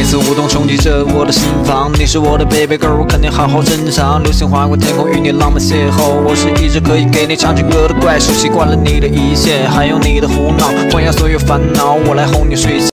每次舞动冲击着我的心房，你是我的 baby girl， 我肯定好好珍藏。流星划过天空，与你浪漫邂逅。我是一只可以给你唱情歌的怪兽，习惯了你的一切，还有你的胡闹，放下所有烦恼，我来哄你睡。